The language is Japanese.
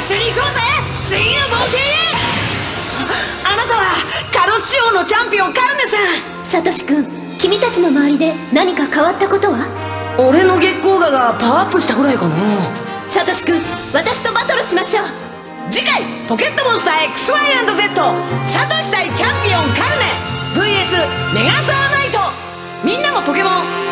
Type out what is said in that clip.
緒に行こうぜ、次の冒険へ。あなたはカロス地方のチャンピオンカルネさん。 サトシ君、君たちの周りで何か変わったことは？ 俺の月光河がパワーアップしたぐらいかな。 サトシ君、私とバトルしましょう。 次回ポケットモンスター XY&Z サトシ対チャンピオンカルネ VS メガサーナイト。みんなもポケモン